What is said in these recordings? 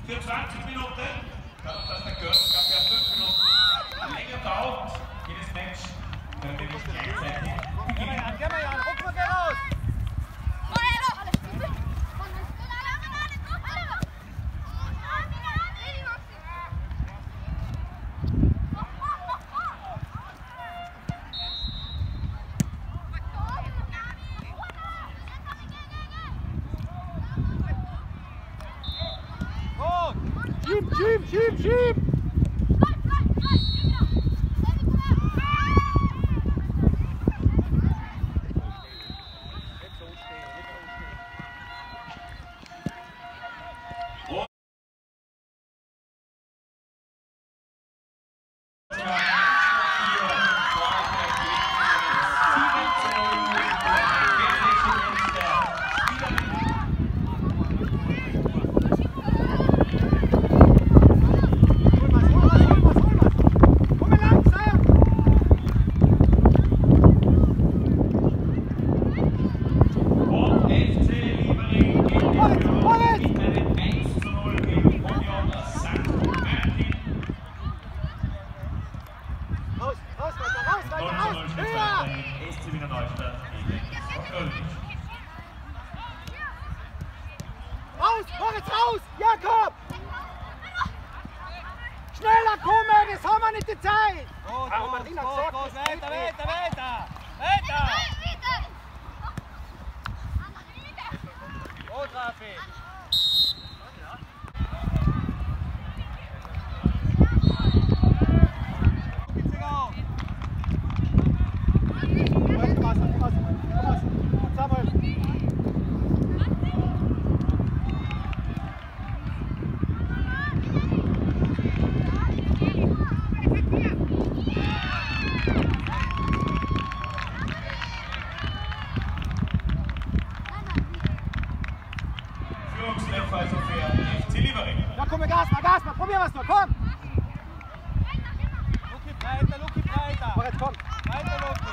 für 20 Minuten. Dadurch, dass der Girls Cup ja 5 Minuten länger dauert, jedes Match können wir nicht gleichzeitig beginnen. Geh mal, Jan, guck mal, geh raus! Schieb! Raus! Jakob! Schneller kommen, das haben wir nicht die Zeit! Gut, weiter! Gut, Rafi! Ja, komm, Gas mal, probier was noch, komm! Luki breiter! Moritz, komm! Weiter, Luki!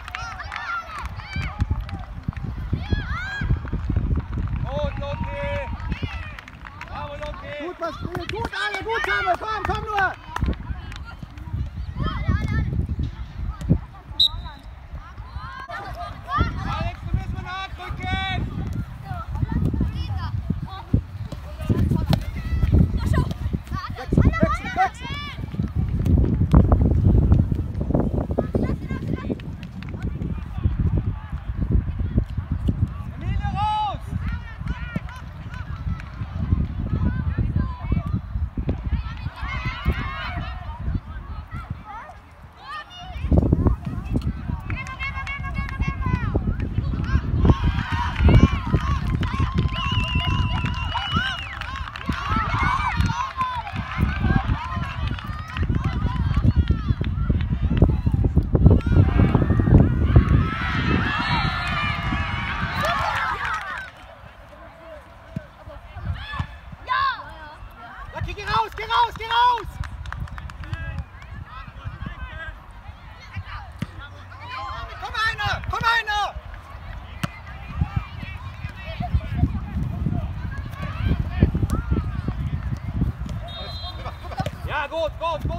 Gut, Luki! Bravo, Luki! Gut was spielen, gut alle, gut Samuel, komm nur! Alex, du müssen nachrücken! Geh raus! Komm einer! Ja, gut so!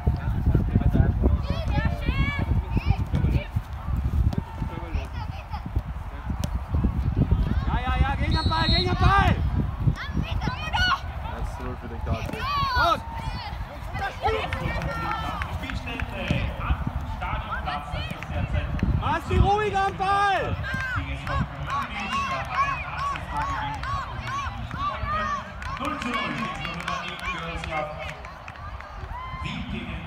Ja, gegen den Ball! 1:0 für den KSC. Los! Spielstände am Stadionplatz ist derzeit. Masti ruhig am Ball! Gegen es kommt Münich, da hat 0:0 gegen Girls Cup. Wien gegen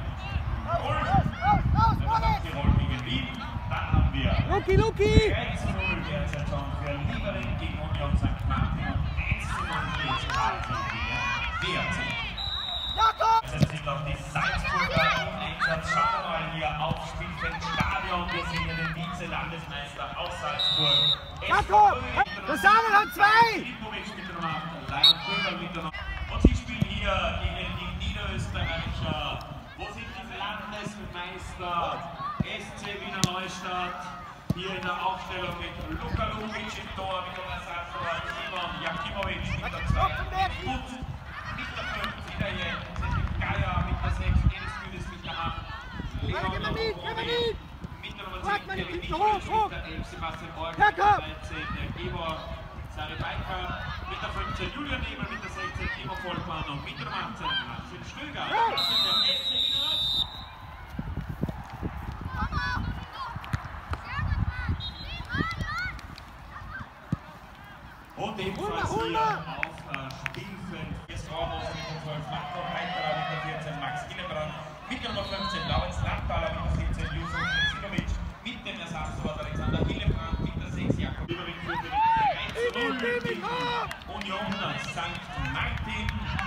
Tirol gegen Wien. Dann haben wir Luki! 1:0 derzeit schon für Liefering gegen Union St. Martin und 1:0 gegen Karlsruhe gegen WRC. Jakob! Jetzt sind noch die Salzburger im Einsatz. Schauen wir mal hier aufs Spielfeldstadion. Wir sehen hier den Vize-Landesmeister aus Salzburg. Jakob! Der Samuel hat 2! Lipovic mit der Nummer 8, Leon Krüger mit der Nummer 8. Und sie spielen hier gegen die Niederösterreicher. Wo sind die Landesmeister? SC Wiener Neustadt. Hier in der Aufstellung mit Luka Lukic im Tor, mit dem Ersatztor Simon Jakimovic mit der 2 und mit der Stöger. Das ist der SC Wiener. Und ebenfalls hier auf Spielfeld ist Ramos mit der 12 Marco Heiterer, mit der 14 Max Hillebrand, mit der Nummer 15 Laurenz Landtaler, mit der 14 Yusuf Nesinovic, mit dem Ersatztorwart Alexander Hillebrand, mit der 6 Jakob Überweg führte mit 3:0 gegen Union St. Martin.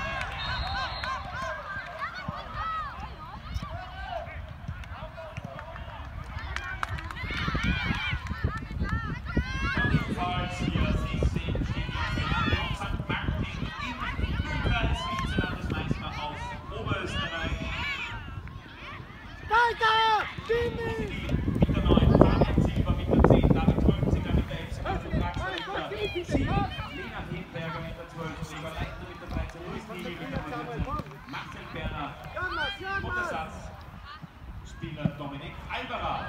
Ebenfalls hier Sie sehen, steht jetzt St. Martin im Dürer als Vizelandesmeister aus Oberösterreich. Weiter! Jimmy! Mit der 9, Fabian Silber, mit der 10, David Rölzinger, mit der 11, Sebastian Draxler, mit der 7, Lena Hedberger mit der 12, Leber Leiter mit der 13, Luis Nigel mit der 14, Marcel Berner und Ersatzspieler Dominik Alberer.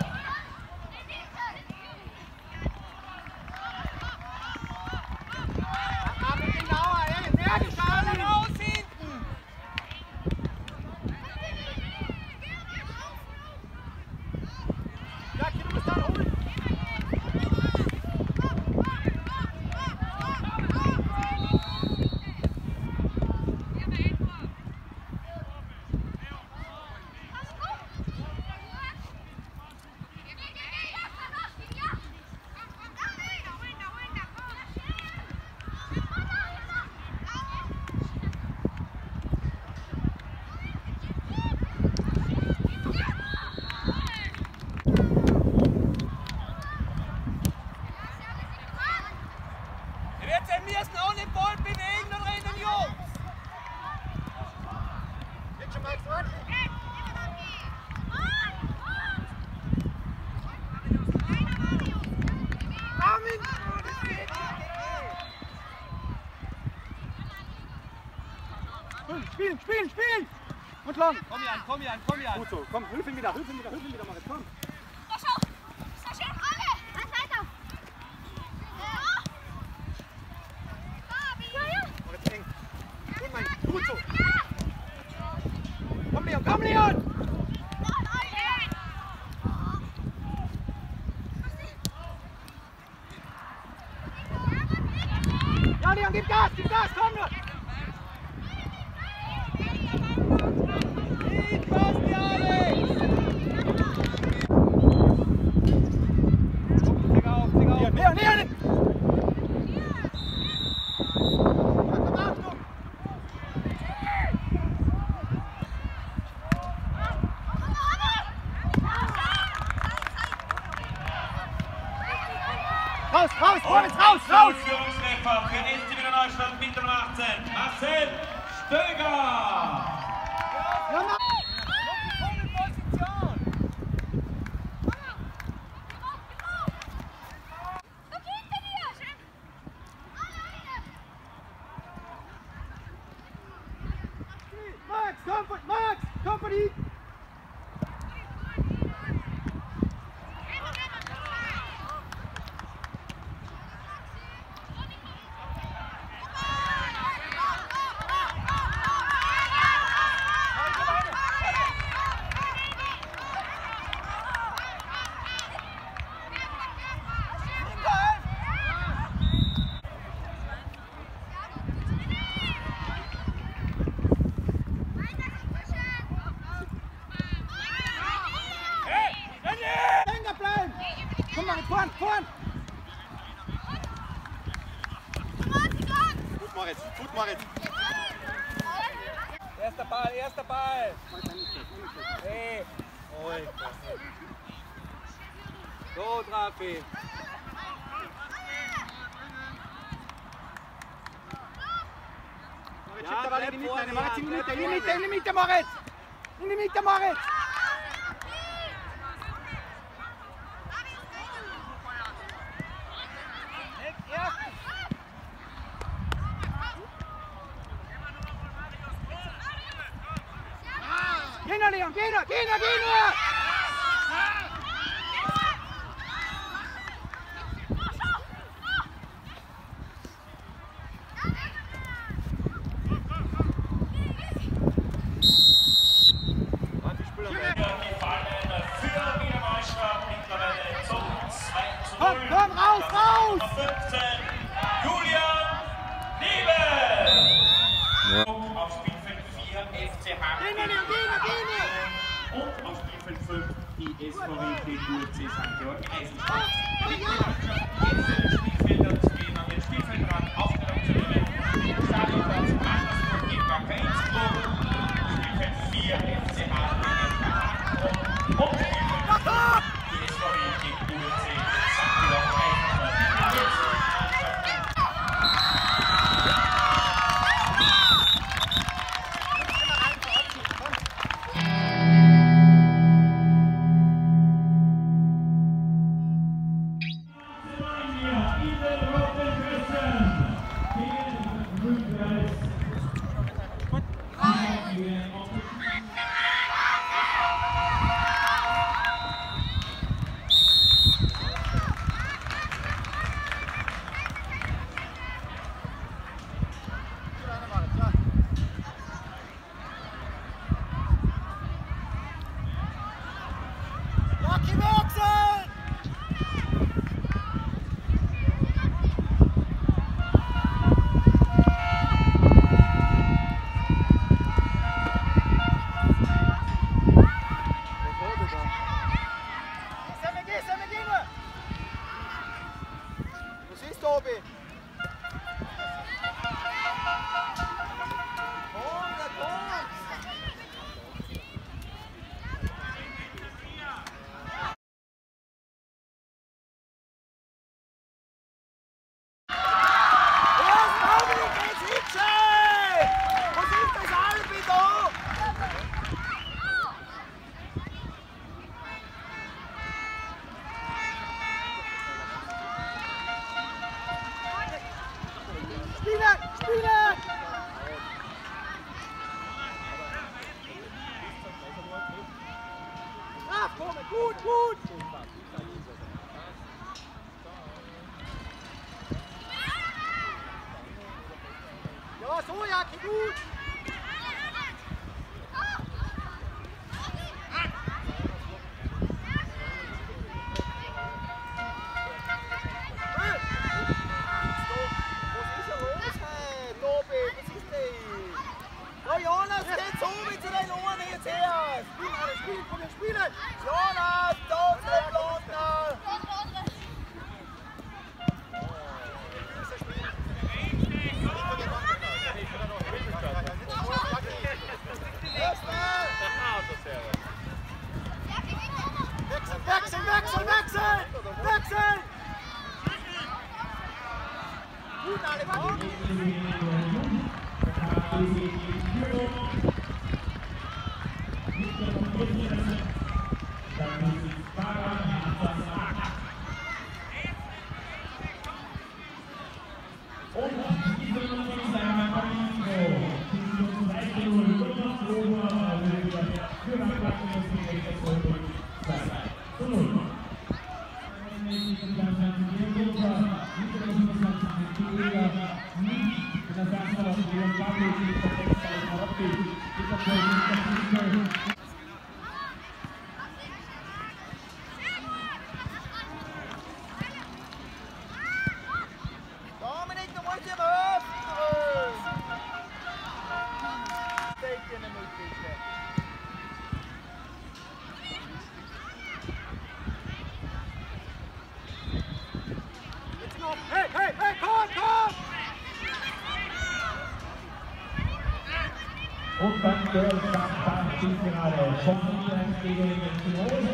Wir müssen auch den Ball bewegen und rennen, Jungs! Jetzt schon mal zurück! Spielen, spielen, spielen! Und lang! Komm hier an, komm hier an, komm hier an! Gut so, komm, hilf ihm wieder, Moritz, komm! Moritz, eng! Gut so! Komm, Leon! Ja, Leon, gib Gas, komm nur! Leon! Raus! Führungstreffer für den SC Wiener Neustadt mit der Nummer 18, Marcel Stöger! Ja, Max, komm von ihm! Vorn! Gut, Moritz! Erster Ball! Hey! So, Trafi! Moritz, schiebt aber in die Mitte, Moritz, in die Mitte, Moritz! In die Mitte, Moritz! Geh nur, Leon, geh nur! Jörg Eisenstadt. Die Mannschaft jetzt Spielfelder zu gehen, an den Spielfeldrand Aufstellung zu nehmen. Stadionplatz Andersburg gegen Wacker Innsbruck. Spielfeld 4 FC Adler gegen Wacker und Spielfeld 5 die SVW gegen UFC St. Georg Eisenstadt. Und dann Girls Samstag Finale von England gegen Tirol.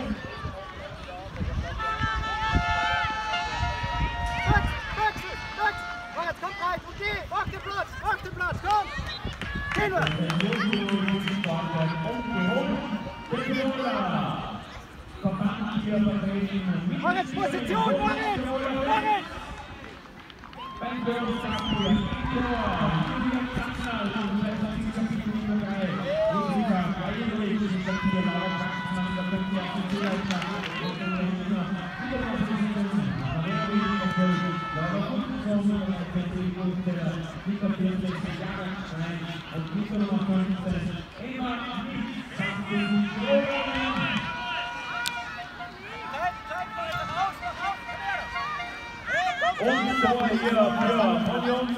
Jetzt kommt rein, okay, mach den Platz, komm! Gehen wir! Moritz, Position, Moritz! Und Tor hier für Union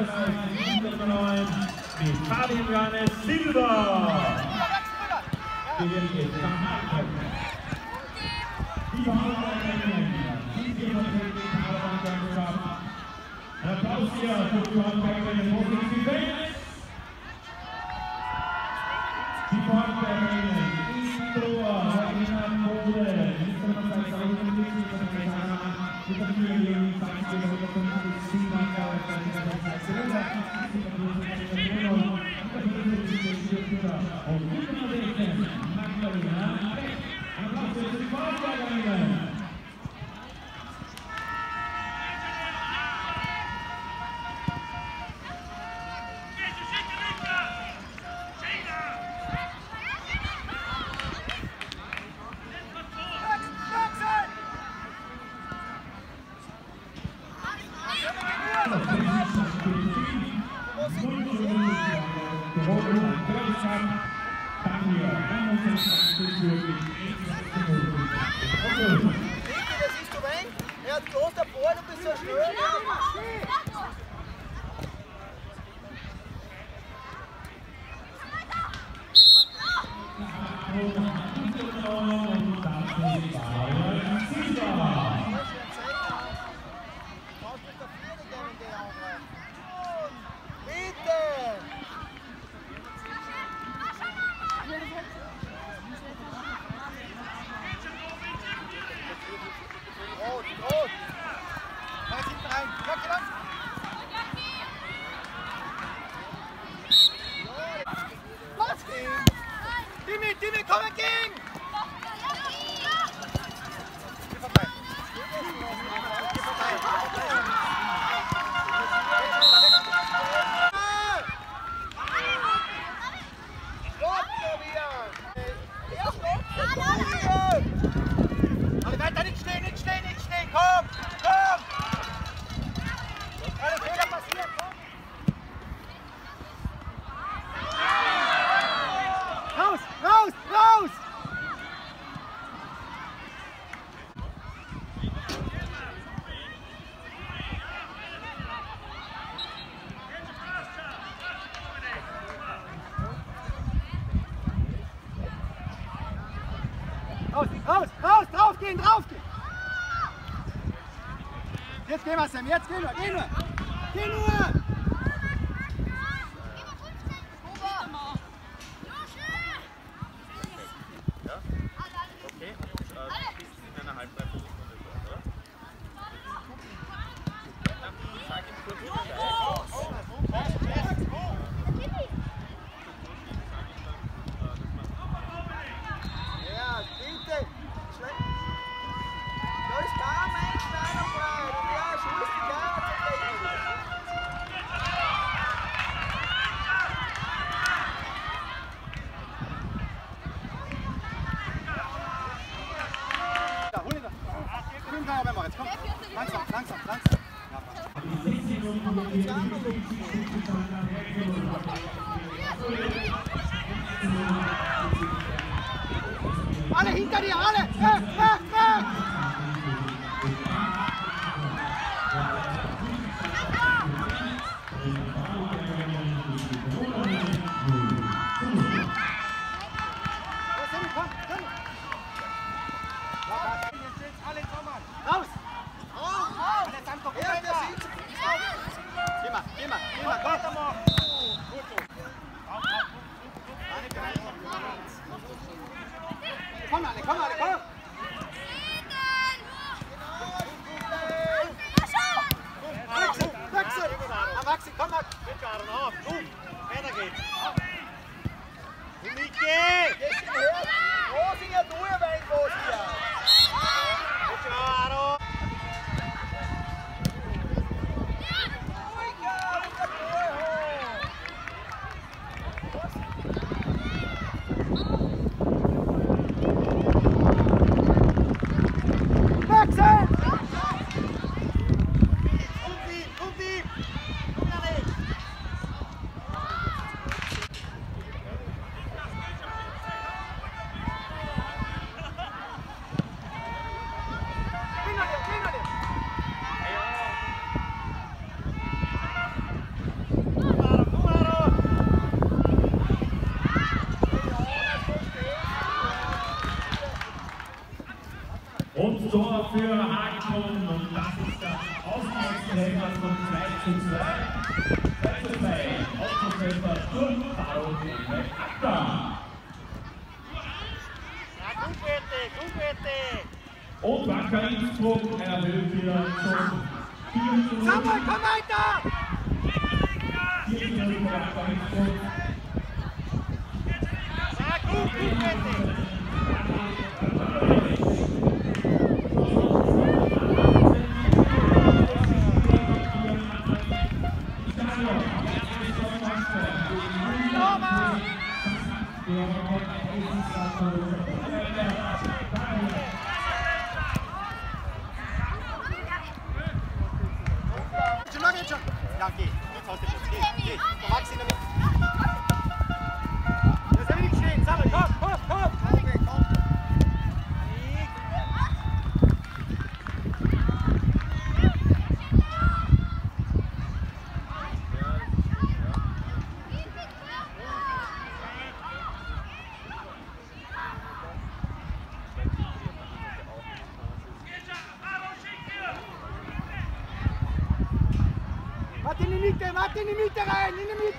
mit Fabian Silva. gewinnt Verhalten. Die Verhalten sind hier vertreten in der Hauptmannschaft. Ein Applaus hier für die Verhalten in Positiv Defense. Die Verhalten in Tor, Marina Mode, insgesamt 2000 mit der Familie, Timmy, komm entgegen! Nicht stehen, komm! Alle Fehler passieren, komm! Raus! Raus! Draufgehen! Jetzt gehen wir, Sam, jetzt geh nur! Langsam. Alle hinter dir, alle! Raus! Geh mal, komm! Wechsel! Maxi, komm mal! Weiter geht's! Rosinger, du Wein, Rosinger! Tor für Hagenbrunn und das ist der Ausgleichstreffer von 2:2. 2:2. Ausgleichstreffer durch Paul Acker. Und Wacker Innsbruck erhöht wieder zum 4:0. Samuel, komm weiter! 4:0 für Wacker Innsbruck. Ja, geh. Jetzt hast du Platz. Geh. Der Max in der Mitte. Da ist er nicht stehen. Samuel, komm. Warte in die Mitte rein,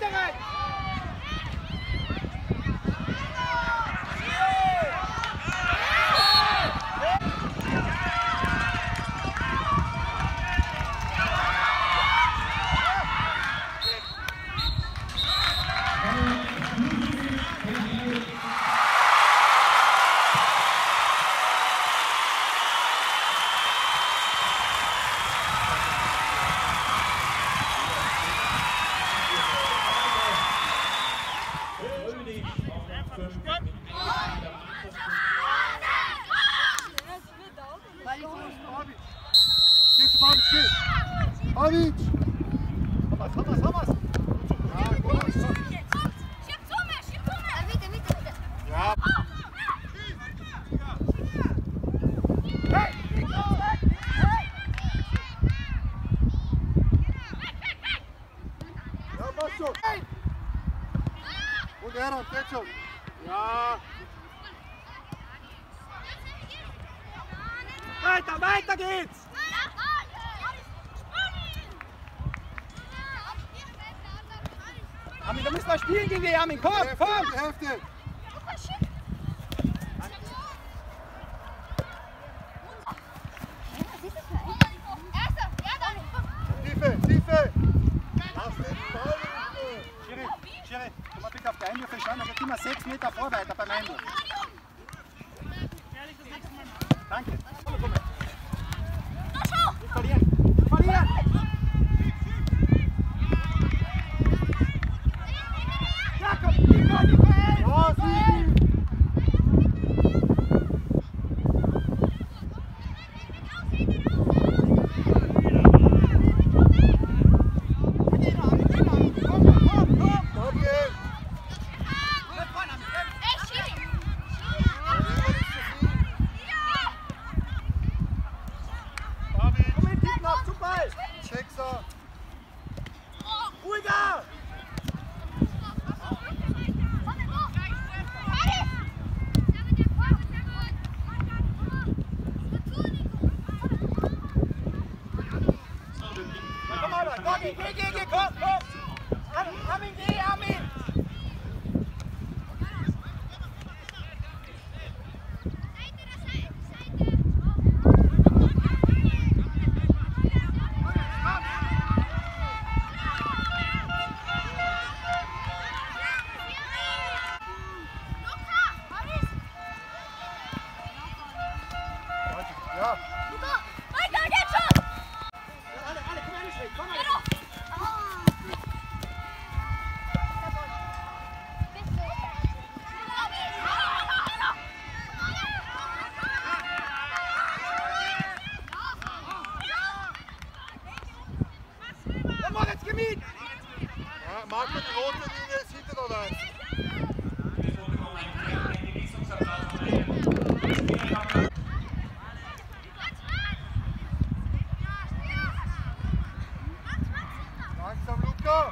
Pavic! Thomas! Ja, gut. Schieb zu mir! Mitte! Ja. Ja, passt schon! Und Aaron, geht schon! Ja! Weiter geht's! Armin, da müssen wir spielen gegen die Armin. Komm! Die Hälfte! Tiefe! Lass den Ball! Schiri, komm mal bitte auf die Einwürfe schauen, da geht immer 6 Meter vor weiter beim Einwurf. Danke. Komm. Nicht verlieren! Jakob, Nico! Ja, Sieg! Ruhiger! Komm mal, geh, komm! Armin, geh, Armin! Ja. Weiter geht's schon! Alle, komm mal, nicht weg, komm mal! Der Moritz gemiet! Ja, Marco, die rote Linie ist hinter oder was? Langsam, Luca!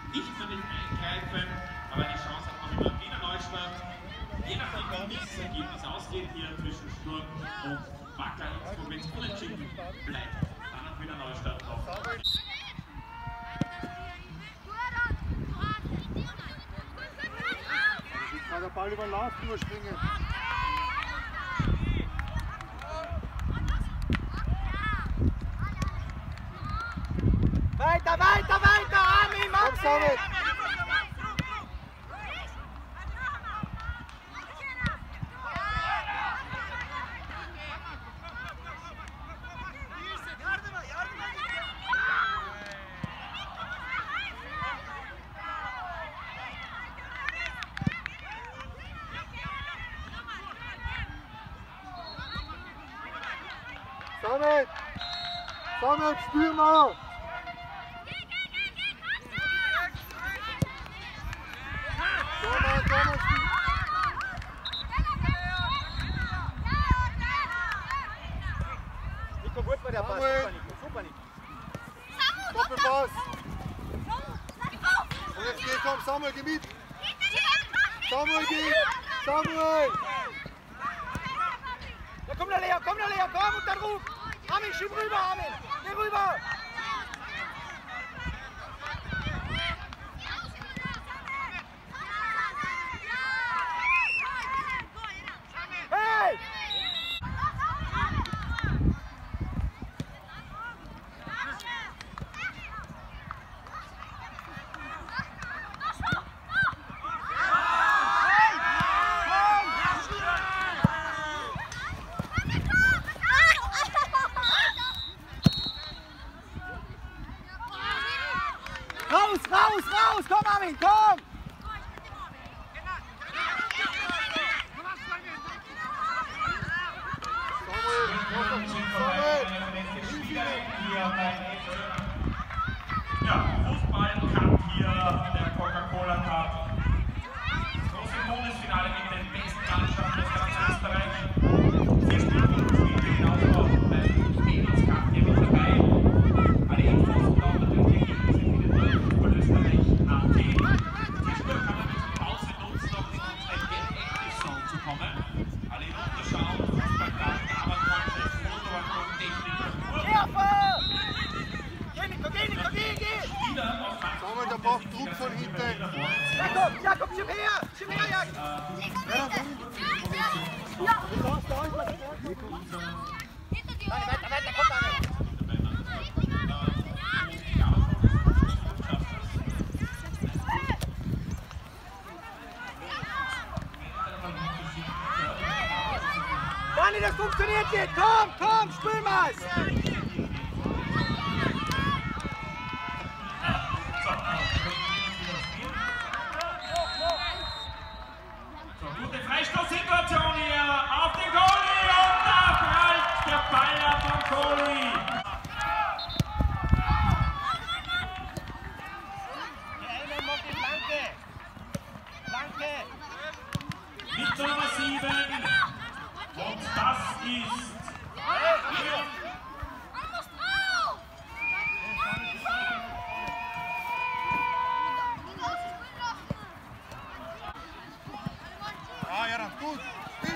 nicht mehr mit eingreifen, aber eine Chance hat noch immer Wiener Neustadt. Je nachdem, wie das Ergebnis ausgeht hier zwischen Sturm und Wacker, wenn es unentschieden bleibt, dann hat Wiener Neustadt noch. Kann der Ball über den Lauf überspringen. Weiter, weiter, weiter, Armin, mach Komm, Samuel. Samuel! Samuel, spiel mal! Thomas, Thomas, spiel! Nico, gut bei der Pass. Samuel. Super, Nico. Doppelpass! Und jetzt geh, komm, Samuel, geh mit! Samuel, geh! Samuel! Ja, komm da, Leo, komm und dann ruf! Armin, schieb rüber, Armin! Geh rüber! Hey! Raus! Komm, Armin, komm! Ja, Fußball-Cup hier, der Coca-Cola Cup. Das große Bundesfinale mit den besten Mannschaften aus ganz Österreich. 4 Spielrunden spielen wir genauso beim Mädels Cup hier mit dabei. Alle Infos und auch natürlich die Ergebnisse findet ihr auf Österreich.at. Zwischendurch kann man ein bisschen Pause nutzen, um in unsere Get Active Zone zu kommen. Alle runterschauen, Fußballkarten, Arbeitskonzept, Fotoaktion, Technik, Samuel, der braucht Druck von hinten! Jakob, schieb her, Jakob! Weiter, komm, Armin! Dani, das funktioniert jetzt! Komm, spiel mal! Gute Freistoßsituation hier auf den Goalie und da prallt der Ball ab vom Goalie. Mit Nummer 7 und das ist Leon. Ah, ja, gut! Spiel!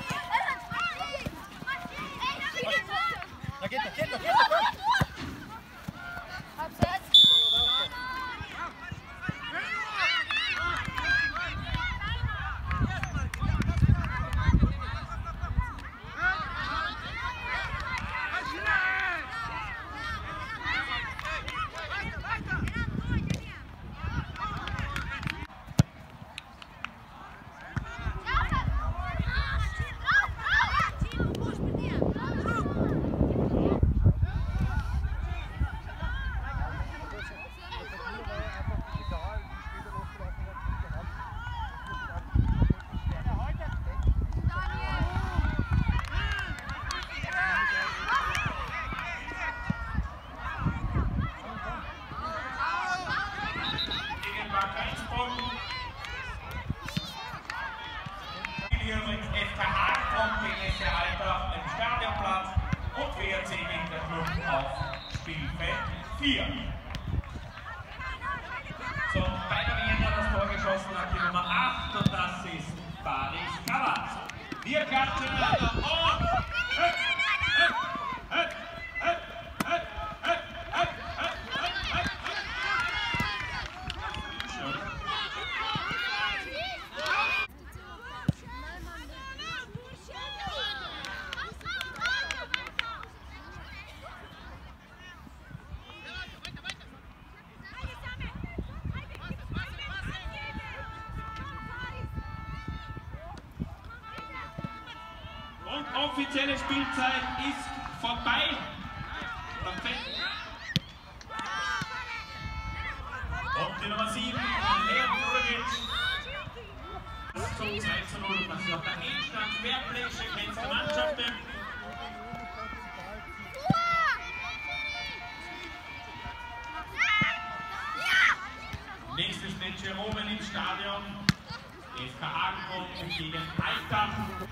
Ja, geht doch, komm! Hier mit FKH kommt BSC Altach im Stadionplatz und WRC Winterklub auf Spielfeld 4. So, Wir klatschen einander. Und offizielle Spielzeit ist vorbei. Und die Nummer 7, Leon Kurovic. Zum 2:0. Das ist auch der Endstand. Fairplay, Sequenz der Mannschaften. Nächstes Match hier oben im Stadion. FK Hagenbrunn gegen Altach.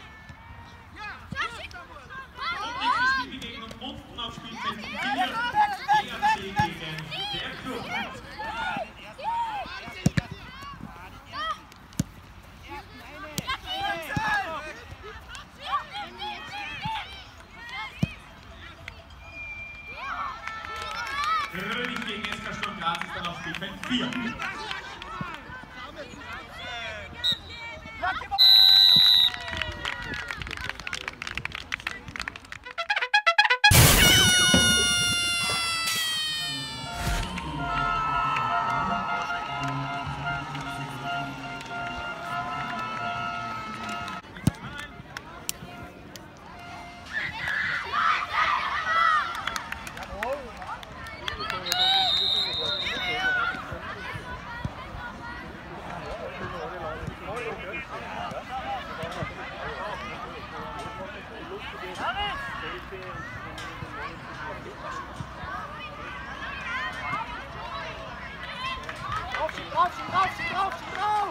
Und nächste Spielbegegnung unten auf Spielfeld 4. DRC gegen der Club. Grönig gegen SK Sturm Graz ist dann auf Spielfeld 4. Drauf!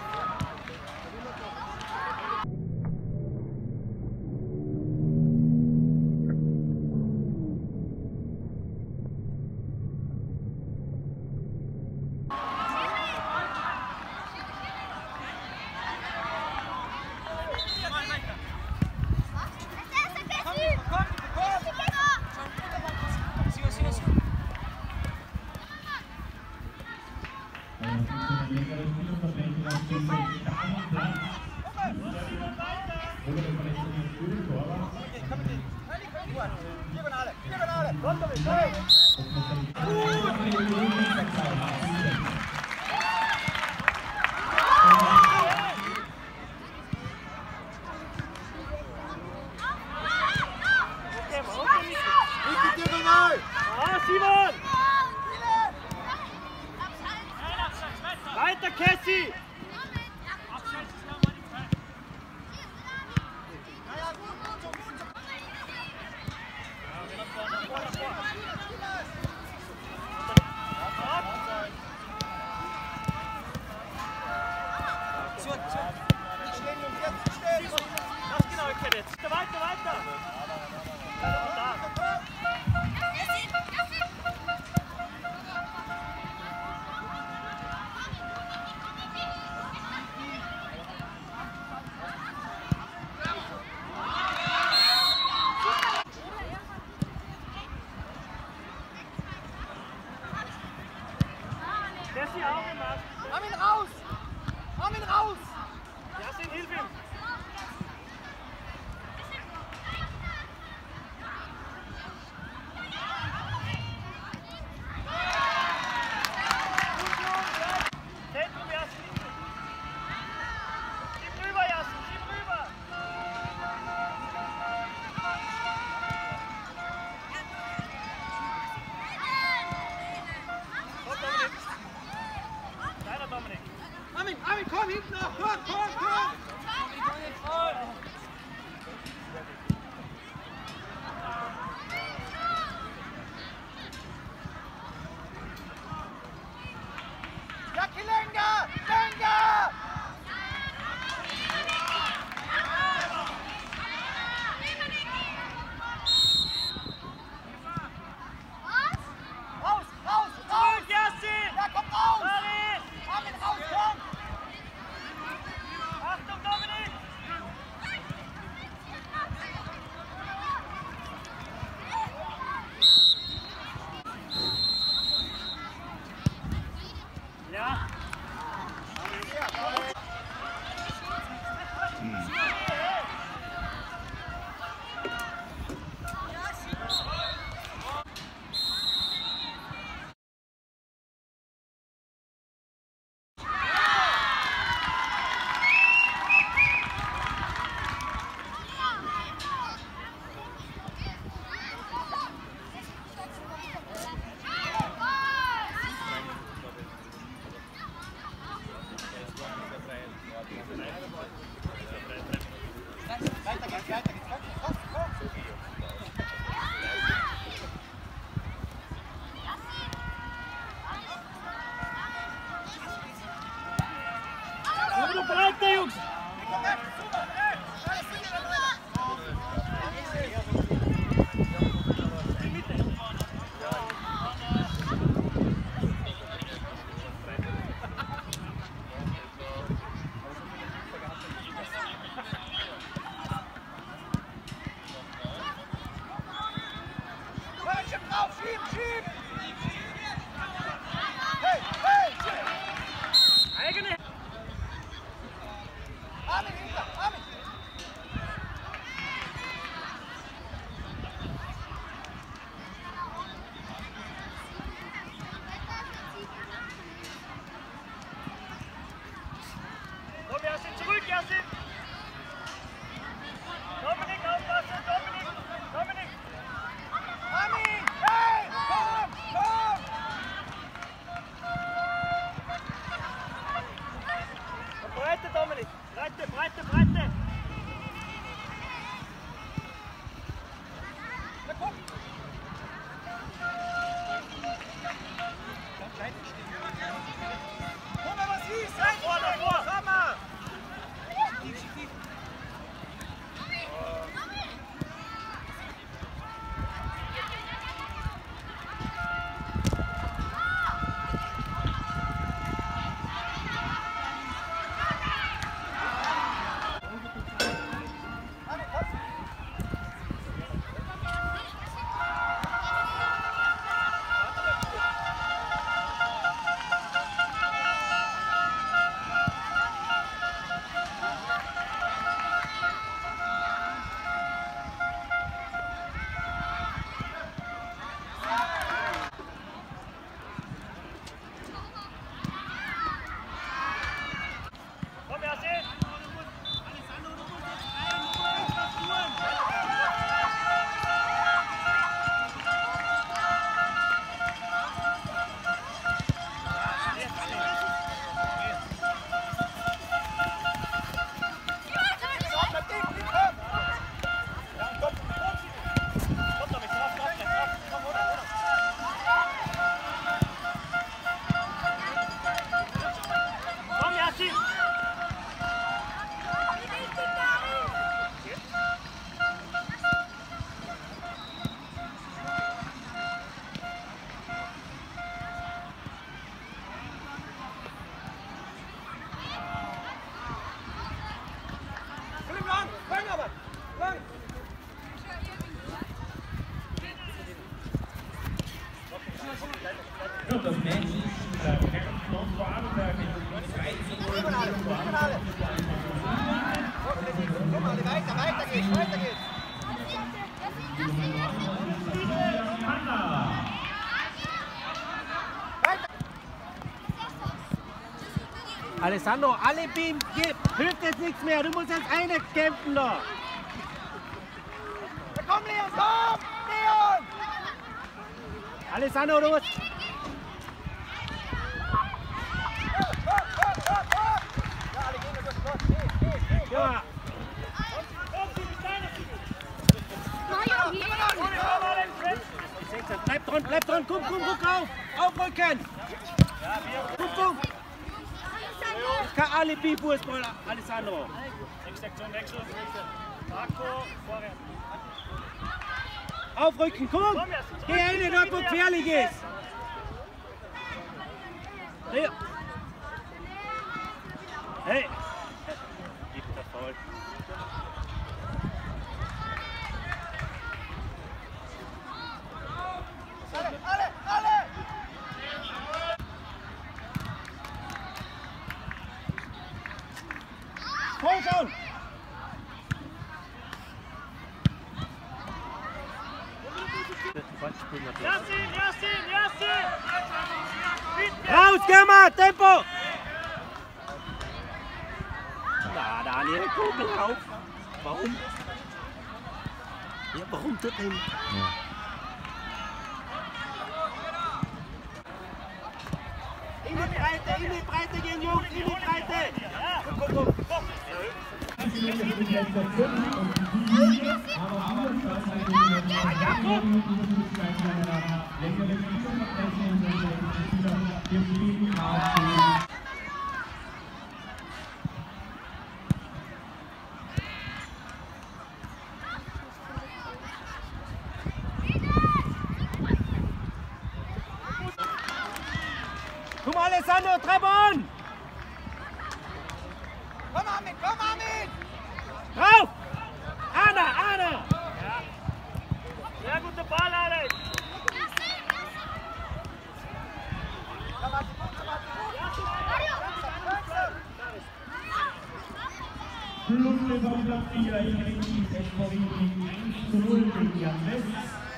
Weiter, Cassie! Was genau, ich kenne jetzt. Weiter! Armin raus! Jasin, hilf ihm! Zentrum, Jasin! Schieb rüber, Jasin! Schieb rüber! Komm, Dominik! Kleiner Dominik! Armin, komm hinten noch! Komm! Jackie Lenga! Raus! Zurück, Jasin! Ja, komm raus! Marie! Armin, raus, komm! Achtung, Dominik! Ja. Breiter, Jungs! Eigene! Komm, Jassin, zurück, Jassin! Dominik, aufpassen, Dominik! Dominik! Armin! Hey! Komm! Komm! Breite, Dominik! Breite, Breite, Breite! Na komm! Komm mal, was ist? Davor, davor! Komm mal! Komm, Jassin! Komm, Dominik, drauf, drauf, drauf! Komm, oder? Komm, Jassin! Film lang! Lang aber! Lang! Ja, das Match ist kämpfen und Vorarlberg mit 2:0. Kommen alle! Kommen alle! Komm mal, weiter, weiter geht's! Weiter geht's! Anna. Alessandro, alle Beam, hilft jetzt nichts mehr, du musst jetzt eine kämpfen da. Na komm, Leon, komm! Leon! Alessandro, du musst... Ja, alle gehen durch den Geh! Ja, bleib dran, komm, ruck auf! Aufrücken! Komm! Das ist kein Alibi-Fußball, Alessandro. Nächste Aktion, Wechsel. Marco, vorwärts. Aufrücken, komm! Geh hin, dort wo gefährlich ist! Hey! Gibt der Foul. Alle! komm schon! Jassin! Raus, Germa, Tempo! Da, Daniel, Kugel auf. Warum? Ja, warum tut er nicht? In die Breite gehen, Jungs, in die Breite! Komm. Komm, Alessandro, Trebon! Komm, Armin! Drauf! Anna! Ja. Sehr guter Ball, Alex! Schlusslicht auf Platz 4, in Team SVW gegen 1:0 gegen Jan West.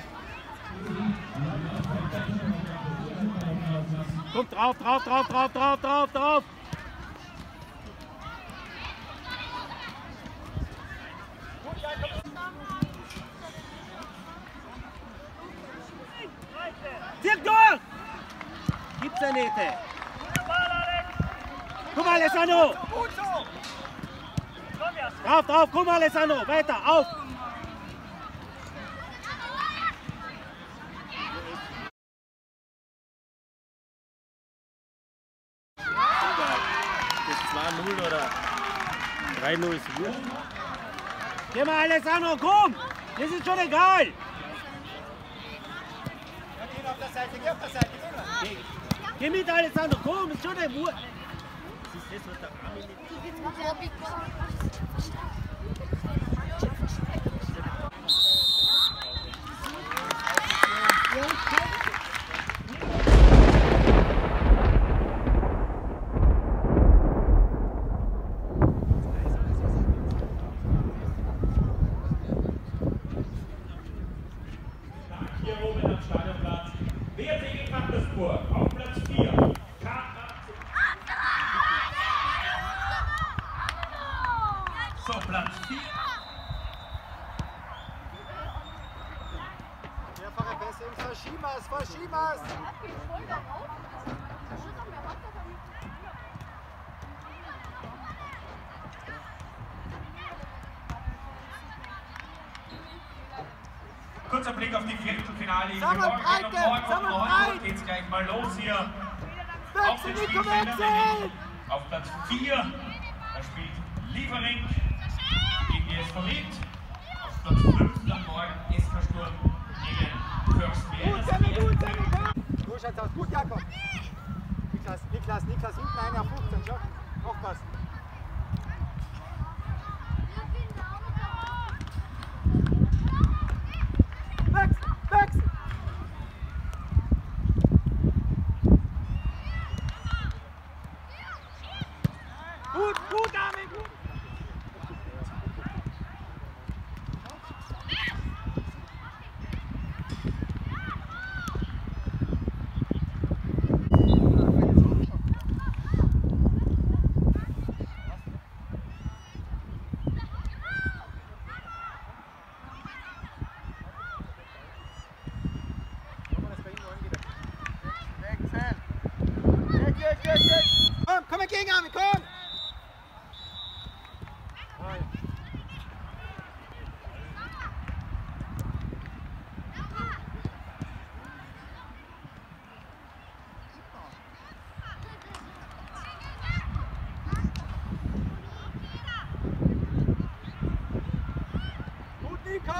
Kommt drauf! Zirk durch! Gibt's ja nicht! Komm, Alessandro! Gut so! Drauf, komm, Alessandro! Weiter, auf! Das 2:0 oder 3:0 ist wurscht. Geh mal, Alessandro, komm! Das ist schon egal! Geh auf der Seite, geh auf der Seite, geh noch. Geh mit, Alessandro, komm, ist schon ein wurscht. Das ist das, was der Armin nicht... Hier oben am Stadionplatz. Werte gegen Mattersburg auf Platz 4. So, Platz 4. Mehrfache Pässe im Verschiebers! Kurzer Blick auf die Viertelfinale. Sammel breit! Geht es gleich mal los hier. Auf Wechsel, den Nico, Spielfeldern wechsel! auf Platz 4. Da spielt Liefering gegen die SV Ried. Auf Platz 5 am Morgen SK Sturm gegen Fürst Wiener. Gut, schaut's aus. Gut, Jakob. Niklas, hinten einer auf 15, schau. Aufpassen. Wechsel! Gut, Armin, gut! Komm entgegen, Armin, komm! Gut, Nico!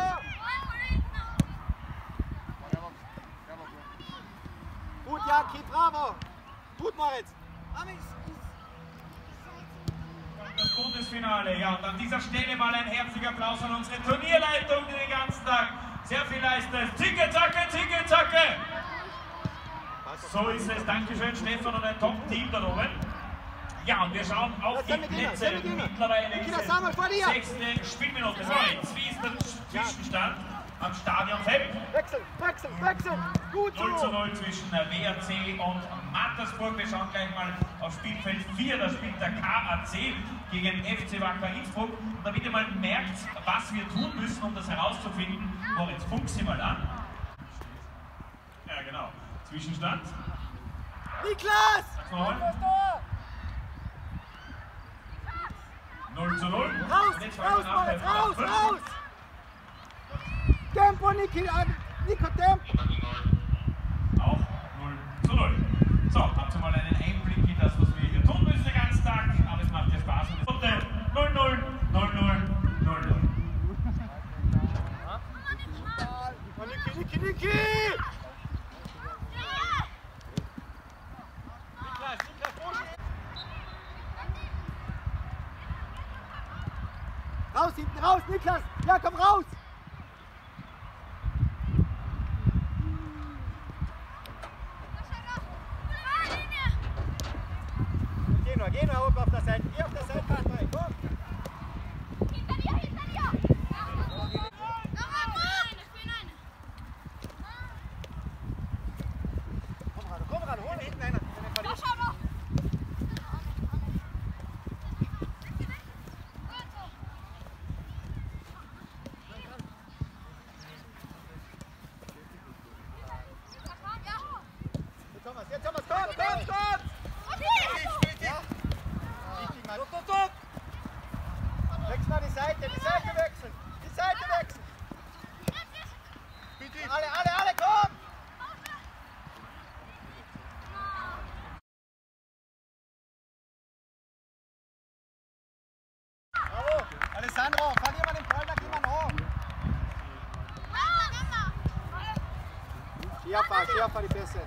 Gut, Jaki, bravo! Gut, Moritz! Das Bundesfinale. Ja, und an dieser Stelle mal ein herzlicher Applaus an unsere Turnierleitung, die den ganzen Tag sehr viel leistet. Zicke, zacke! So ist es. Dankeschön, Stefan, und ein Top-Team da oben. Ja, und wir schauen auf die Plätze. Mittlerweile ist es 6. Spielminute. So, jetzt wie ist der Zwischenstand am Stadion Sepp? Wechsel! Gut so! 0:0 zwischen WRC und Mattersburg. Wir schauen gleich mal auf Spielfeld 4. Da spielt der KAC gegen FC Wacker Innsbruck. Und damit ihr mal merkt, was wir tun müssen, um das herauszufinden, Moritz, funk sie mal an. Ja, genau. Zwischenstand. Niklas! Sag's nochmal. 0:0. Raus! Tempo, Nico, Tempo! Auch 0:0. So, habt ihr mal einen Einblick in das, was wir hier tun müssen den ganzen Tag. Aber es macht ja Spaß. Und 0:0. Niki! Raus, hinten raus, Niklas! Ja, komm raus! Geh nur oben auf der Seite, geh auf der Seite, Patrick, komm! Hinter dir! Komm ran, hol hinten einer! Schau noch! Jetzt haben wir's, komm! Tuck! Wechsel mal die Seite wechseln! Bitte! Alle, komm! Bravo! Alessandro, verlier mal den Ball, da gehen wir noch! Schärfer, die Pässe!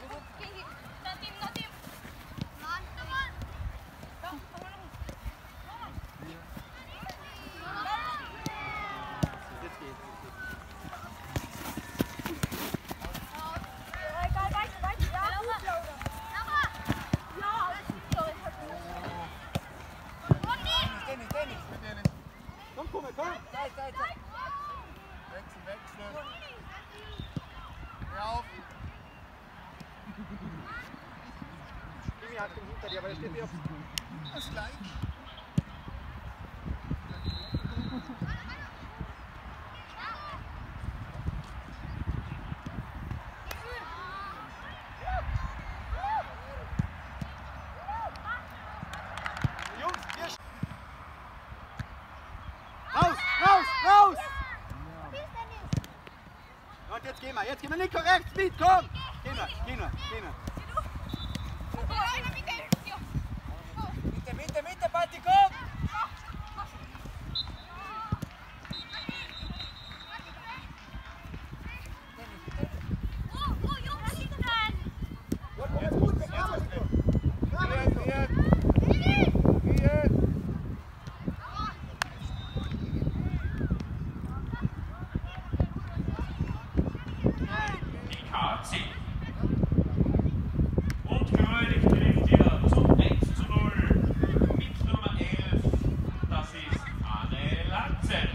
Komm! Wechsel. Hör auf. Jimmy hat den hinter dir, aber der steht auf. Das gleich. Raus! Und jetzt gehen wir, Nico, rechts mit, komm! Gehen wir. Mitte, Patti, komm! Und Grönig trifft hier zum 1:0 mit Nummer 11. Das ist Anne Lanze.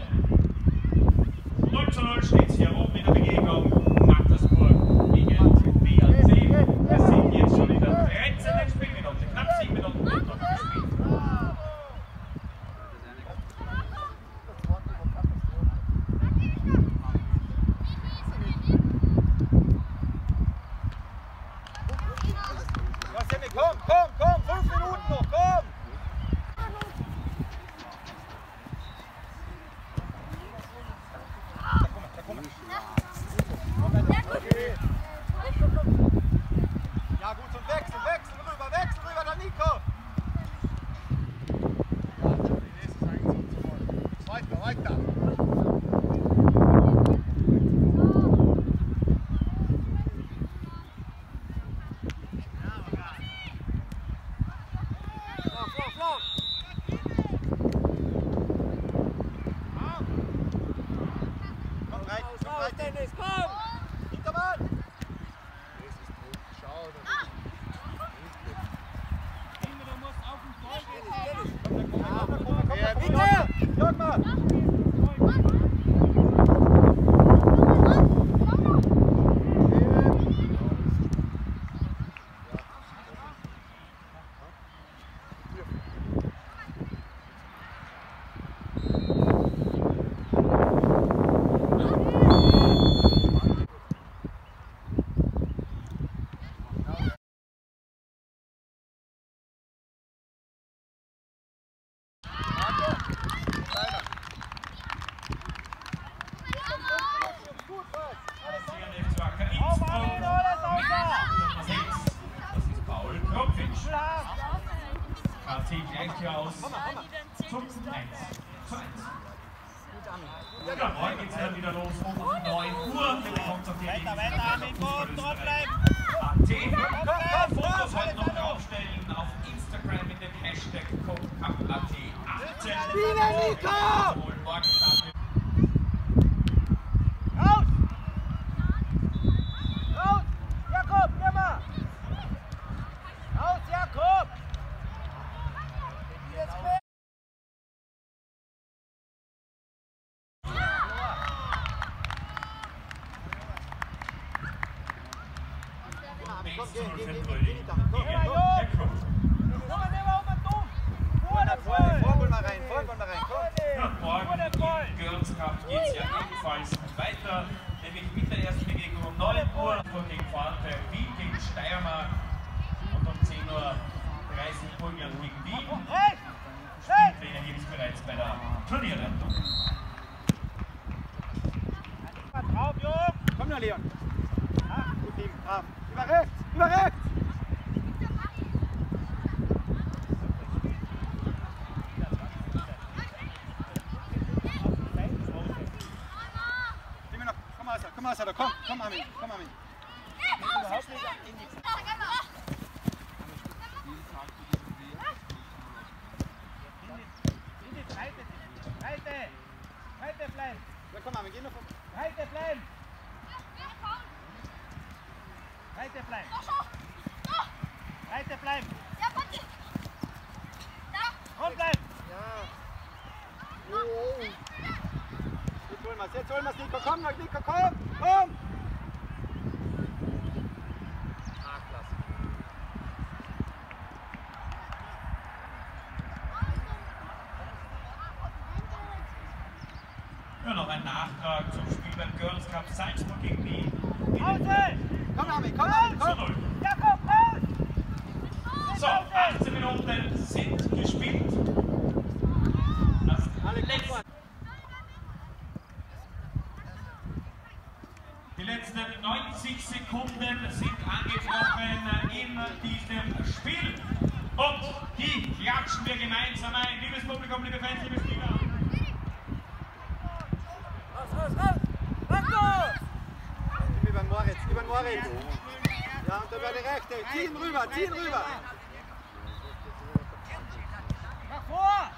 0:0 steht es hier oben in der Begegnung. Mattersburg gegen WRC. Wir sind jetzt schon in der 13. Spielminute. Knapp 7 Minuten gespielt. Komm, 5 Minuten noch, komm! Ja gut, und wechsel rüber, der Nico! Weiter. Raus, Dennis, komm! Hintermann! Das ist tot. Schau, da muss auf den Bitte! Sag mal! Aus zum 1:1. Ja, morgen geht es dann wieder los um 9 Uhr. Ihr bekommt auf die Fotos heute noch draufstellen auf Instagram mit dem Hashtag CodeCup.at 18. Morgen starten. Raus! Raus! Jakob, nimm mal! Raus, Jakob! Morgen im Girls Cup geht es ja ebenfalls weiter, nämlich mit der ersten Begegnung um 9 Uhr gegen Vorarlberg, Wien gegen Steiermark und um 10:30 Uhr Burgenland gegen Wien. Spielpläne gibt es bereits bei der Turnierleitung. Drauf, Jung! Komm nur, Leon! Ah, gut, Team, brav! Über rechts! Über rechts! Komm, Asada, komm, Armin, komm, Armin. Überhaupt nicht in die Breite bleiben! Ja, komm, Armin, geh noch vor. Breite bleiben! Breite bleiben! Breite bleiben! Rund bleiben! Ja. Oh. Jetzt holen wir es, Nico, komm, Nico, komm! Komm! Ah, klasse. Ja, noch ein Nachtrag zum Spiel beim Girls Cup Salzburg gegen Wien. Pause! Komm, Armin, komm, Armin, komm! 0. Jakob, raus! So, 18 Minuten sind gespielt. Die letzten 90 Sekunden sind angebrochen in diesem Spiel. Und die klatschen wir gemeinsam ein. Liebes Publikum, liebe Fans, liebe Spieler. Über den Moritz, über den Moritz. Ja, und über die rechte. Ziehen rüber, ziehen rüber. Nach vor!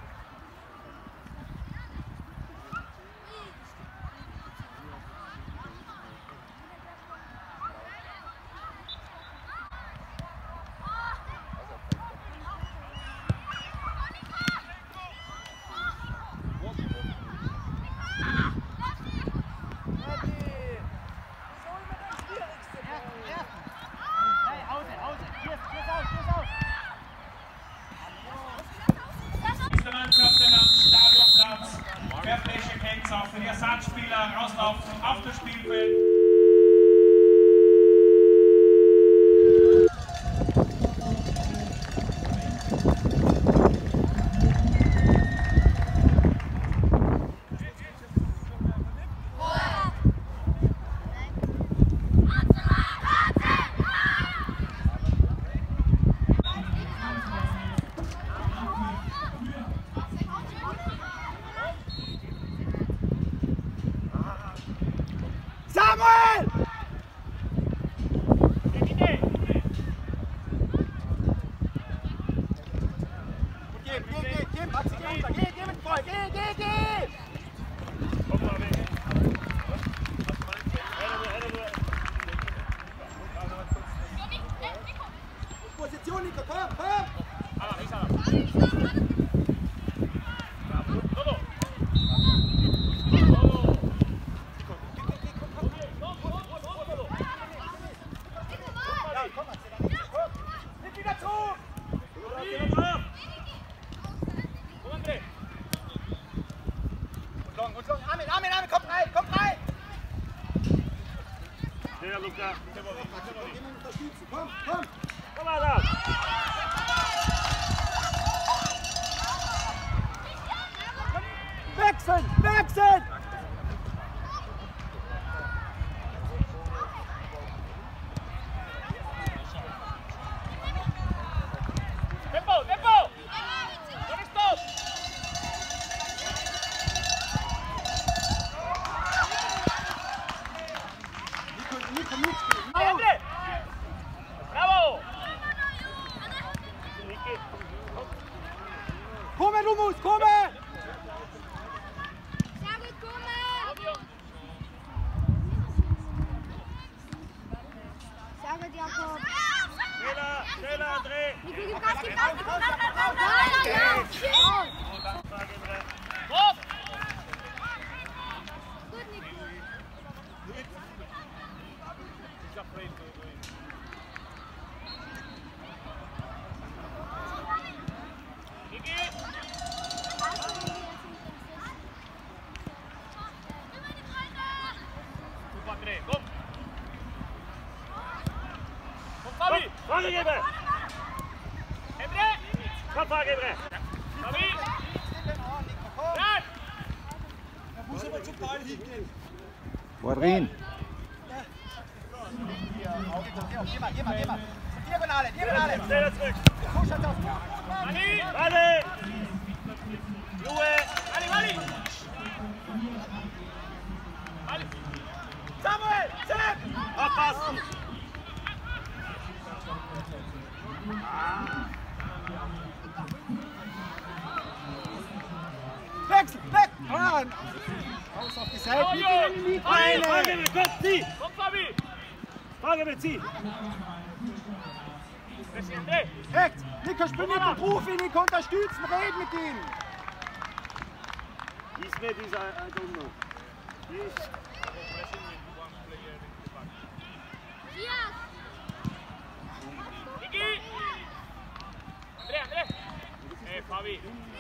Auch für die Ersatzspieler rauslaufen auf das Spielfeld. Samuel! Geh, Maxi, geh mit voll, geh! Position, Nico, komm! Luca. Gehen wir unterstützen. Komm, komm. Komm mal da. Wechseln, wechseln! Tempo, tempo! Non stop! Nico, mitspielen. André! Bravo! Kommen, Lumus, kommen! Sehr gut, kommen! Sehr gut, Jakob! Schneller, schneller, André. Nico, gib Gas, gib Gas, gib Gas! Ja! Hoch! Gut, Nico! Niki! Super, André, komm! Komm, Fabi! Frage geben. Emre! Komm, Frage geben. Fabi! Komm. Ran! Da muss aber zum Ball hingehen. Worin? Geh mal. Diagonale. Schneller zurück. Push auf. Mani! Warte. Ruhe. Mani! Samuel, Sepp! Aufpassen. Wechsel, weg! Ah, aus auf die Seite. Oh, Nicht Jo. in die Frage Beine. geben. Komm, zieh. Komm, Fabi! Frage geben, zieh. Messi, André! Rechts, Nico, spiel mit und ruf ihn, Nico, unterstützen, red mit ihm. Ist mir dieser Dumme. Ist. Niki! André! Fabi!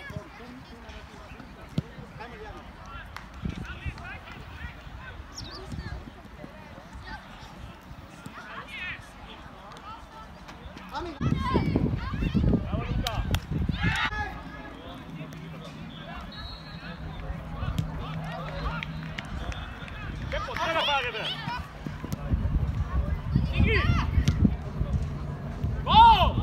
Bravo, Luca! Tempo, Schneller Frage geben. Niki! Go!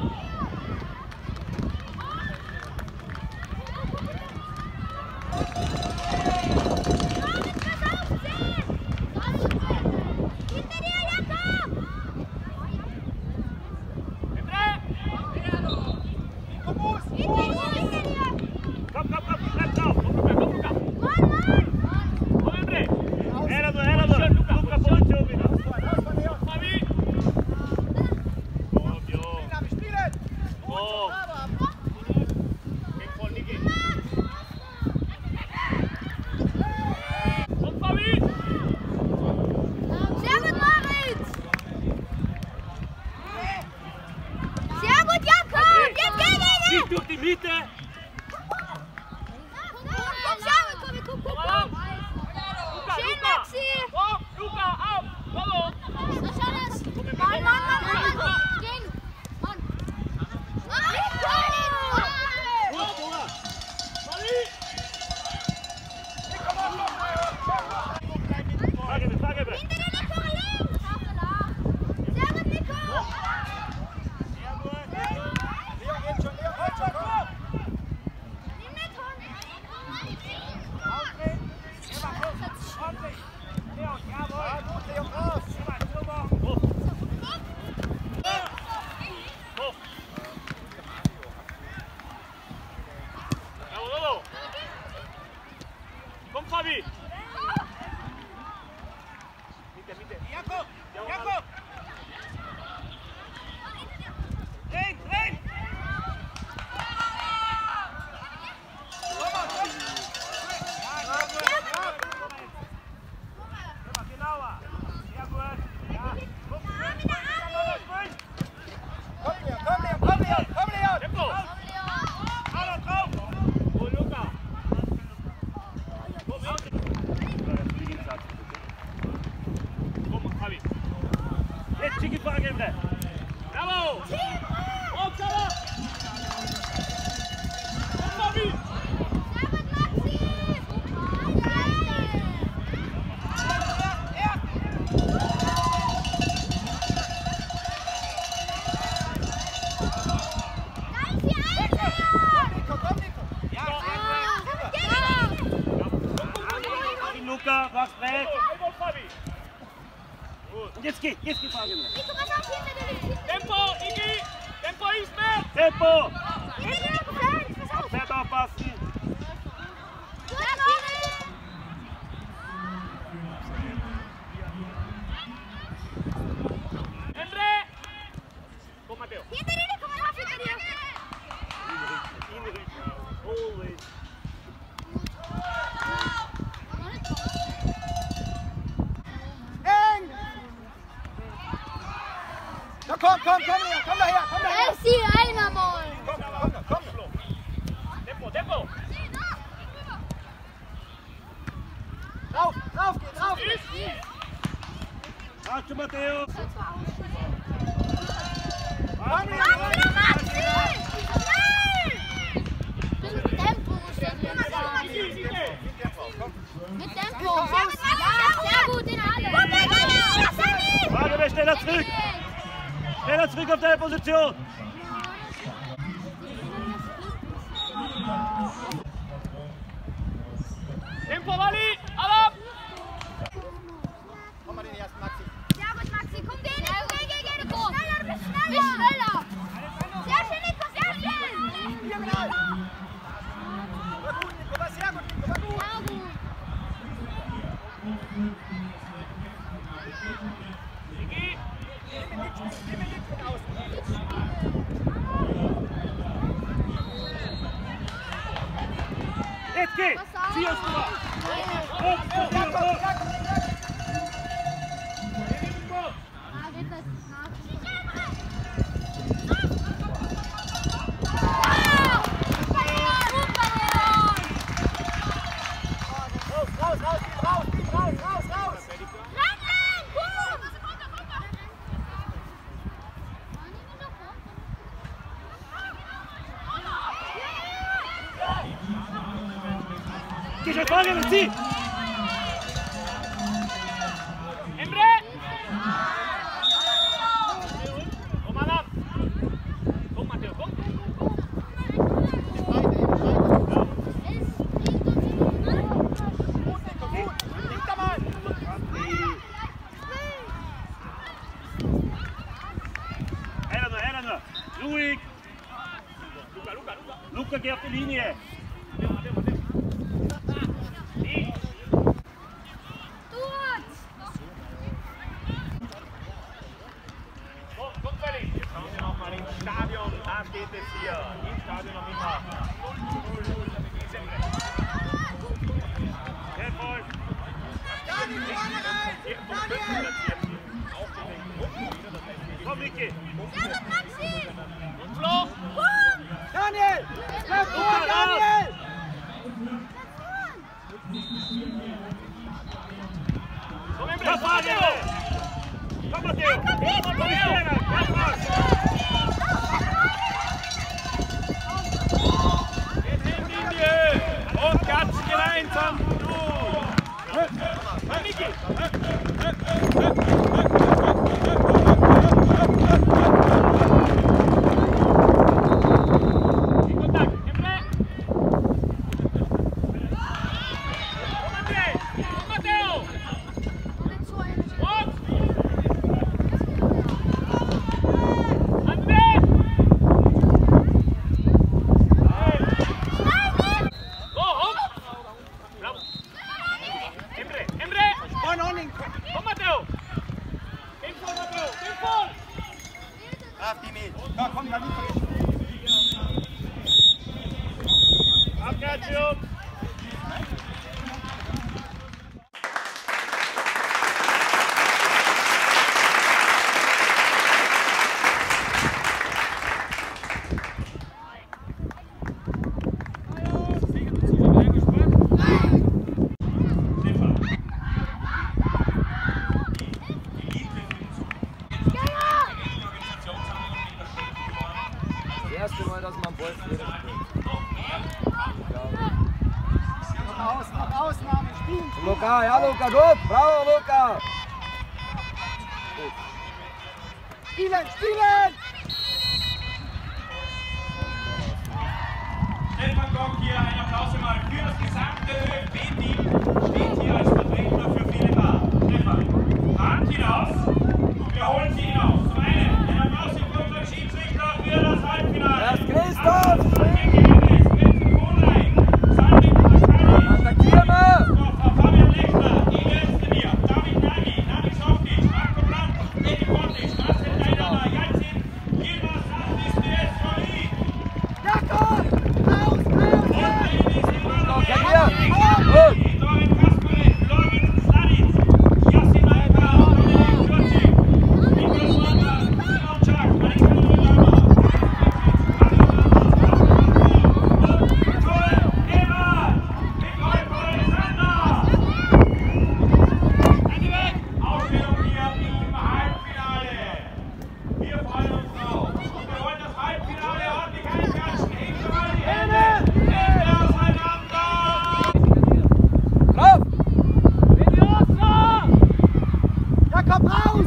Komm, bleib drauf. Era do. Luca, Position wieder. Fabi! Ovvio! Spielen. Oh! Geh voll, Niki! Komm, Fabi! Sehr gut, Moritz! Sehr gut, Jakob! Jetzt gegen ihn! Zieh durch die Mitte. Komm, schau, komm! Luca, Schön, Luca! Maxi! Komm, Luca, auf! Hallo! So, schau das! Mann! Gegen! Mann! Frage geben. Hinter dir, Nico, links! Sehr gut, Nico! Nimm mit, Hund! mach's breit. Und jetzt geh, Fabian. Tempo, Iggy! Tempo, Ismet! Tempo! Fährt aufpassen! Emre! Komm, Matteo! Eng! Na komm daher, komm daher! Sie einer mal! Komm! Tempo! Rauf! Warte, Matteo! Tempo muss das jetzt sein. Mit Tempo. Ja, sehr gut, in alle. Warte, wer schneller zurück! Schneller zurück auf deine Position! Tempo, Wally! Ab! Komm mal den ersten, Maxi. Sehr gut, Maxi, komm, geh! Schneller! Sehr schön, Nico, sehr schön! Diagonal! War gut, Nico, war sehr gut, Nico, war gut! Sehr gut! Iggy! Geh mir links von außen. Jetzt geh! Zieh uns rüber! Hoch! Raus! Geh schon vorne und zieh! Emre! Komm mal ab! Komm, Matteo, komm! Einer nur! Ruhig! Luca, geh auf die Linie! Komm, Felix! Jetzt schauen wir nochmal ins Stadion. Da steht es hier. Im Stadion noch mitmachen. Sehr voll! Komm, Niki! Flo! Daniel! Bleib vor, Daniel! Komm, Emre! Komm, Matteo! Komm, Matteo! Komm, schneller! Linie! Und ganz gemeinsam! Niki! In Kontakt! Emre! Komm, Matteo! Und! André! Go, hopp! Bravo! Emre! Komm, Matteo! Geh voll, Matteo! Geh voll! Brav, Dimi. Ja, komm, dann Nico. Abwärts, Jungs! Das erste Mal, dass man Wolf spielt. Noch Ausnahme, spielen. Luca, ja Luca, gut, bravo Luca! Spielen! Stefan Gock hier, ein Applaus mal für das gesamte ÖFB-Team, steht hier als Vertreter für und hinaus. Und wir holen sie hinaus. Zum einen, der Applaus vom Schiedsrichter für das Halbfinale. Erst Christoph! Attackieren wir! Fabian Lechner, Igel Stevia, David Nagy, David Schoftic, Marco Brandt, Eddie Bondich, Marcel Deinana, Jansin, Gilbert Sandis, DS Jolie. Jakob! Raus! Dorin Kasperek, Lorenz Sladitz, Yassin Alka, Dominik Kürzik, Niklas Wander, Simon Czak, Alexander Lama, und Joel Ebert, Nicole Alexander. Aufstellung hier im Halbfinale. Wir freuen uns drauf. Und wir wollen das Halbfinale ordentlich einklatschen. Heben wir mal die Hände. Hände auseinander. Drauf! Jakob, raus!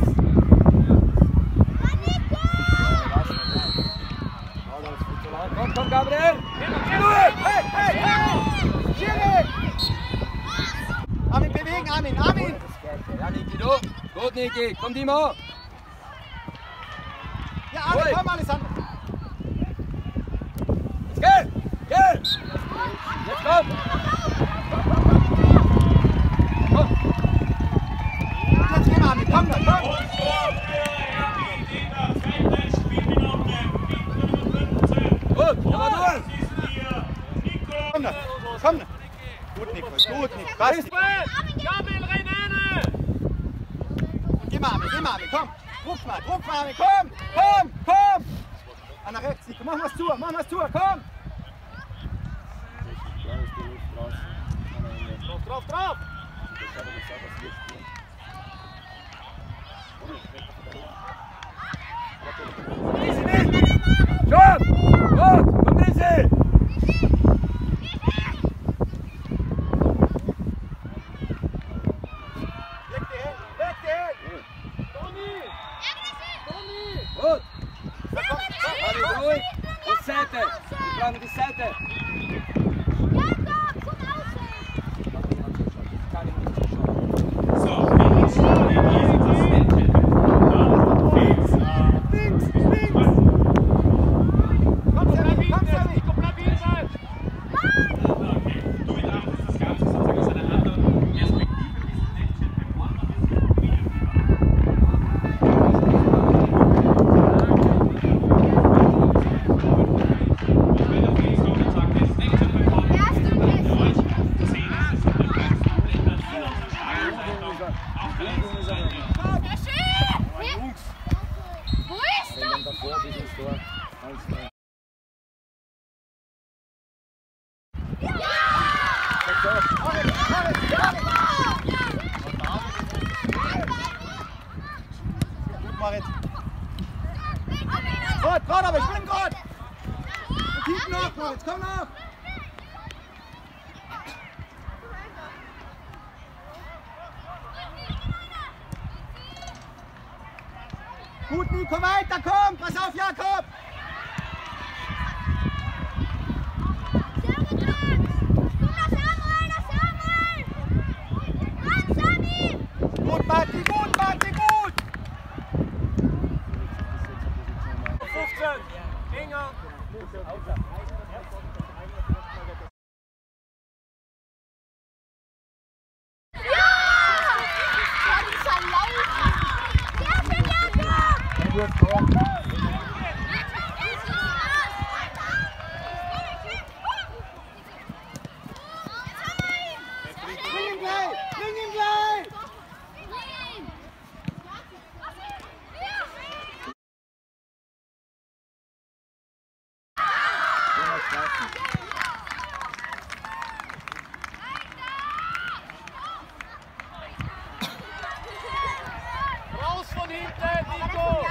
Komm, Gabriel! Hey, hey, hey! Schiri! Armin, bewegen, Armin, Armin! Ja, Niki, du! Gut, Niki, komm, Timo! Ja, Armin, komm, Alessandro! Jetzt geh! Geh! Jetzt komm! Jetzt gehen wir, Armin, komm, komm! Und Tor für Erwin Dieter, zweite Spielminute, 15. Gut, aber durch! Das ist hier Nicola. Komm, gut, Nico, gut, Nico, was? Gabriel Reinane! Geh mal, Armin, komm! Druck mal, Armin, komm! Anna rechts, Nico, mach mal's zu, komm! Drauf! Schon! Gut! Komm, Risi! Weg die Hände! Gut! Alle ruhig! Die Seite! Wir brauchen die Seite! So, wir schauen in diesem Tassenchen. Dann geht's Links! Komm, Sammy! Nico, bleib hinten! Okay, du betrachtest das Ganze sozusagen aus einer anderen Perspektive. Dieses Netzchen beim Partner ist wenn der Felix kommt und sagt, das Netzchen beim Partner ist zu sehen ist, es in den ganzen Blättern in unserer Stadionzeitung auf der letzten Seite. Wo ist das? Davor dieses Tor. Alles klar. Gut, Marit! Gerade, aber spring gerade! Und hinten nach, Moritz, komm nach! Gut, Nico, weiter, komm! Pass auf, Jakob! Gut, Martin, gut! 15! Enger! Bring ihn gleich! Raus von hinten, Nico!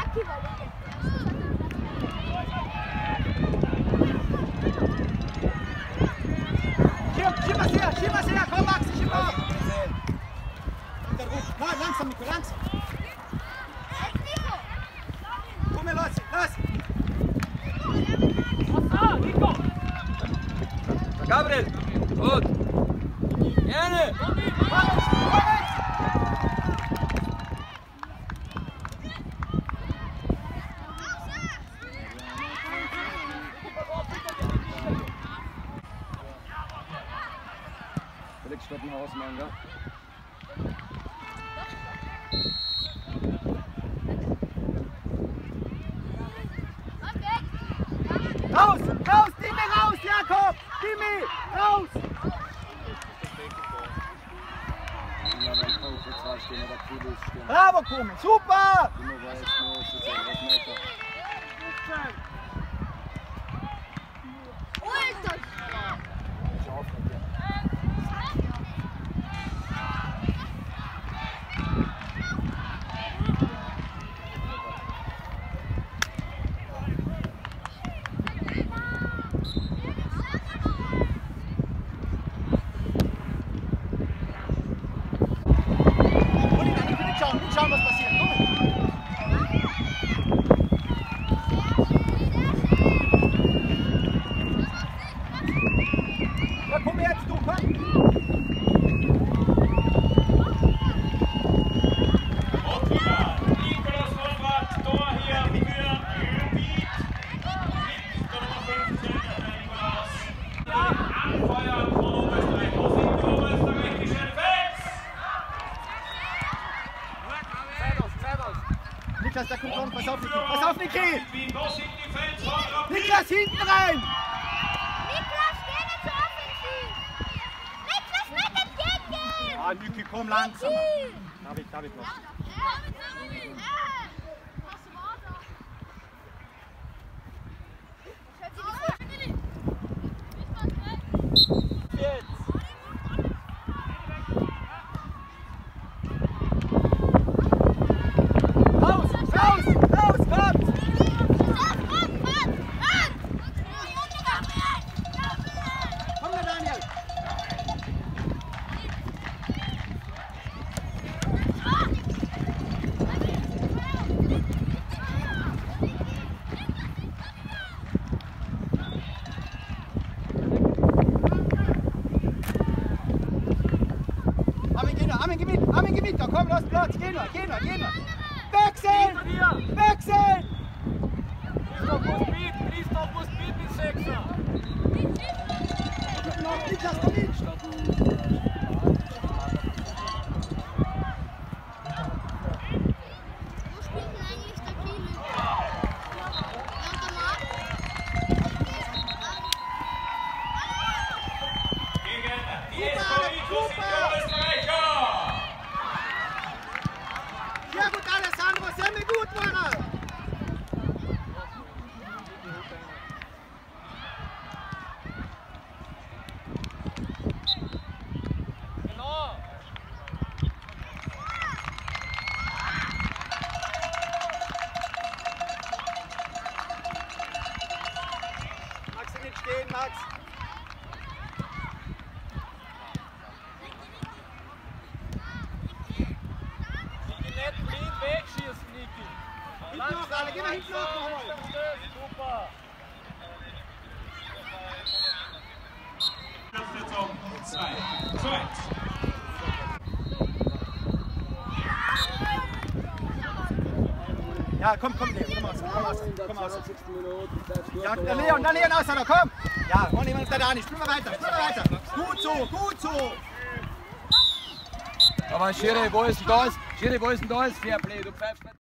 Schieb was her, komm Max, schieb mal! Nein, langsam, Nico, langsam! Komm her, lass! Nico! Gabriel! Gut! Gerne! jetzt statt dem Hausmann, gell? Raus, raus, Timmy, raus, Jakob! Timmy, raus! Ja, wenn ich auf jetzt rausstehen oder Kilo stehen. Bravo, Kumi, super! Timmy war jetzt nur so 10 Meter. Schau von dir. Schauen, was passiert. Ja, komm jetzt, du, komm! Und wieder Nikolaus Wolfert, Tor hier für Lübeck. Mit der Nummer 15, der Nikolaus. Anfeuern von Oberösterreich. Wo sind die oberösterreichischen Fans? Niklas, da kommt schon, pass auf, Niki! Pass auf, Niki! Wo sind die Fans von Rapid? Niklas, hinten rein! Niklas, geh nicht so offensiv! Niklas, nicht entgegen! Ah, Niki, komm langsam! David, los! Raus, kommt! Komm da, Daniel! Armin, geh mit, komm, los, Platz, geh nur! Wechseln! Wechseln! Christoph muss mit 6er. Niklas, komm hin! Wo spielt denn eigentlich der Kiel? Gegen die SV Mikro sind die Oberösterreicher. Sehr gut, Alessandro, sehr gut, Mara! Genau. Max, nicht stehen, Max! Die nicht blind wegschießen, Niki. Hinten noch, alle, geh mal hinten noch mal! Super. Das wird zum 2:1. Ja, komm, Leo, komm aus. 20. Minute. Ja, der Leon, aus, komm! Ja, und jemand der Dani, spiel mal weiter! Gut so! Aber Schiri, wo ist denn das? Schiri, wo ist denn das? Fairplay, du pfeifst nicht.